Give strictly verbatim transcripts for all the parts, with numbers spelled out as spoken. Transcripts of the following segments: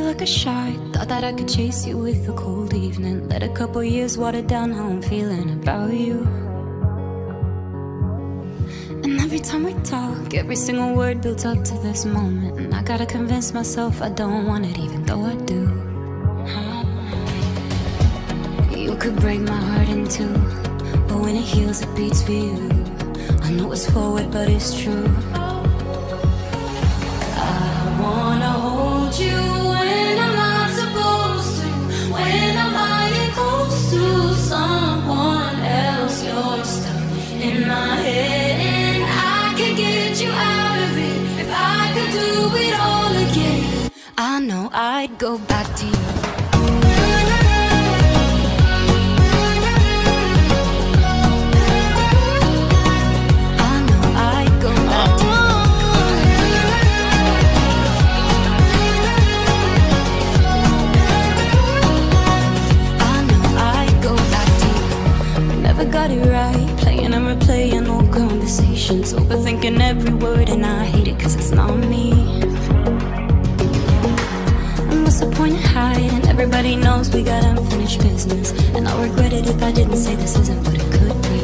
like a shot. Thought that I could chase you with a cold evening. Let a couple years water down how I'm feeling about you. And every time we talk, every single word builds up to this moment. And I gotta convince myself I don't want it, even though I do. You could break my heart in two, but when it heals it beats for you. I know it's forward but it's true. I wanna hold you when I'm not supposed to, when I'm lying close to someone else. You're stuck in my head and I can get you out of it. If I could do it all again, I know I'd go back to you. Got it right, playing and replaying old conversations, overthinking every word, and I hate it cause it's not me. And what's the point of hiding? Everybody knows we got unfinished business, and I'll regret it if I didn't say this isn't what it could be.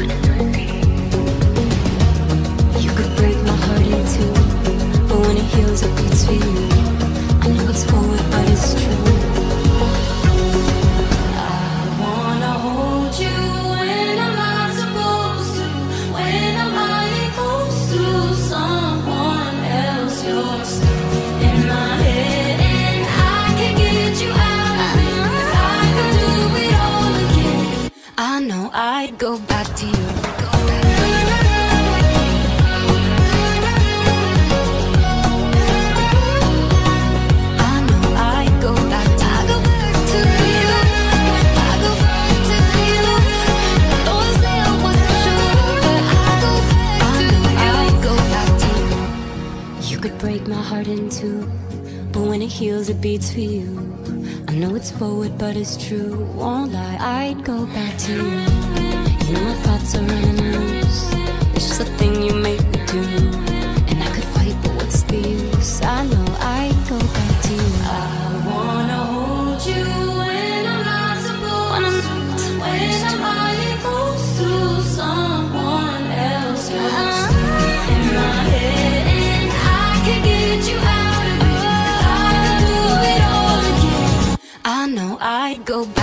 You could break my heart in two, but when it heals it beats for you. I know it's forward but it's true. I'd go back to you. I know I'd go back to you. I go back to you. I go back to you. Don't wanna say I wasn't sure, but I go back to you. I'd go back to you. You could break my heart in two, but when it heals it beats for you. I know it's forward but it's true. Won't lie, I'd go back to you. You know my thoughts are running loose. It's just a thing you make me do. And I could fight, but what's the use? I know I'd go back to you. I wanna hold you when I'm not supposed when I'm to. When I'm lying close to someone else. You're stuck in my head and I can get you out of it. If I could do it all again, I know I'd go back.